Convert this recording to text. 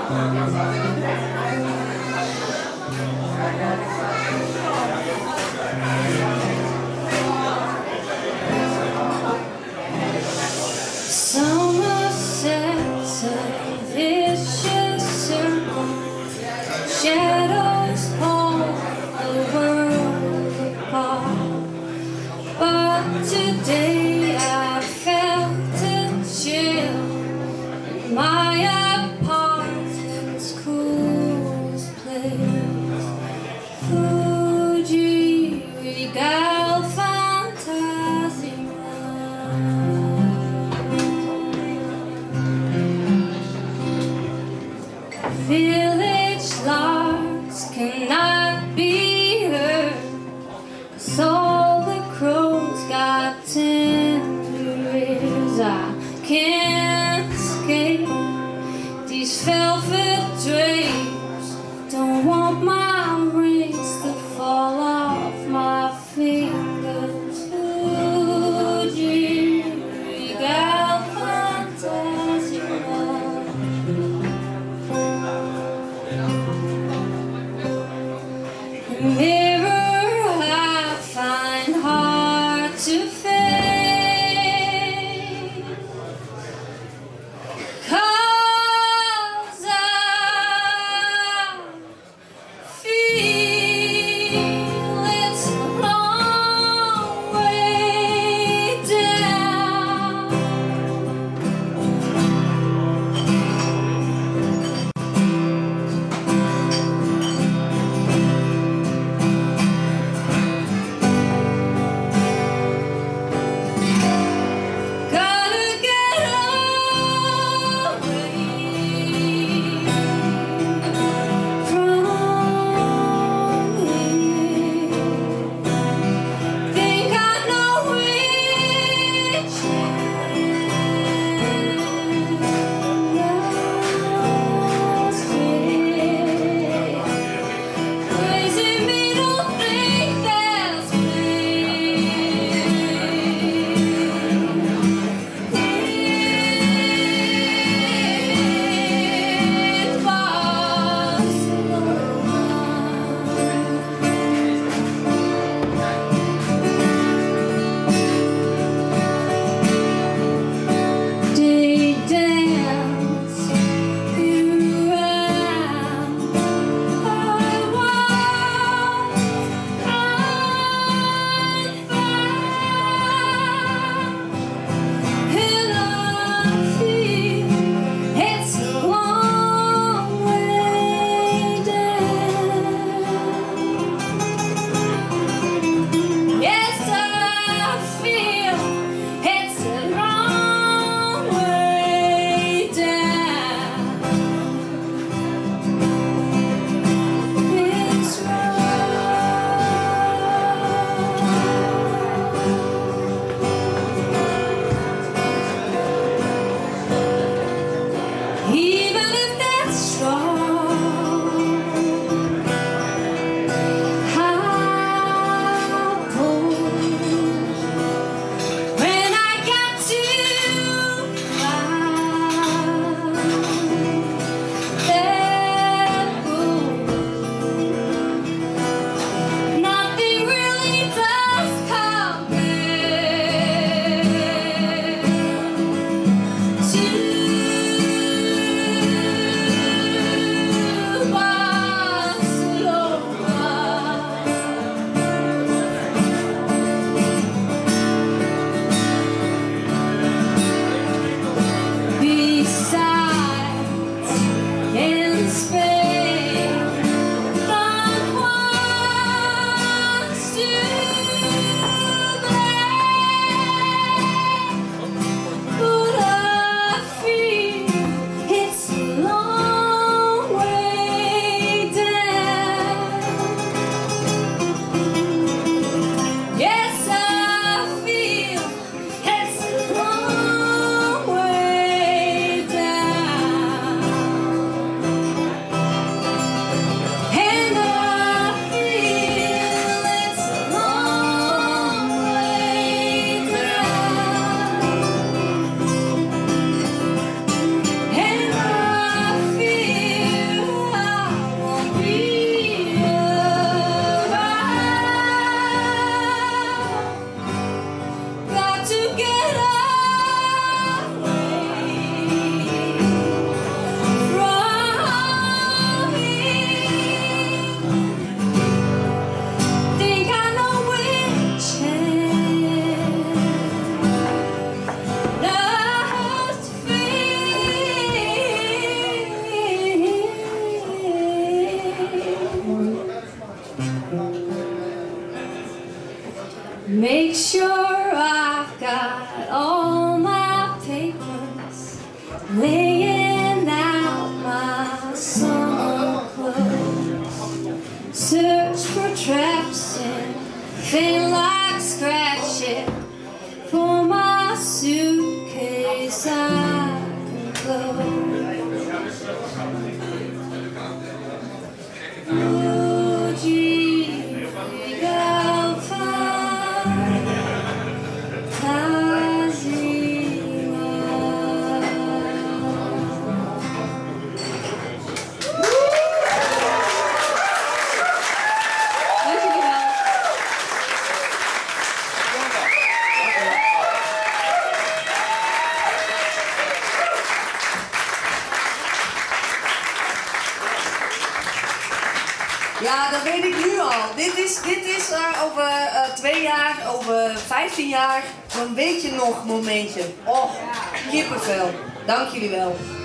Somerset's a vicious circle, shadows hold the world apart. But today I felt a chill in my apartment's coolest place. Fuji Regal Fantasia. Village larks cannot be heard, 'cause all the crows got tender ears. I can't escape these velvet drapes, don't want my rings to fall off my fingers. Fuji Regal Fantasia. Mirror I find hard to face, 'cause I make sure I've got all my papers, laying out my summer clothes. Search for traps and faint like scratching for my suitcase I can close. Oh, gee, I'll find Ja, dat weet ik nu al. Dit is over 2 jaar, over 15 jaar, zo'n beetje nog momentje. Oh, kippenvel. Dank jullie wel.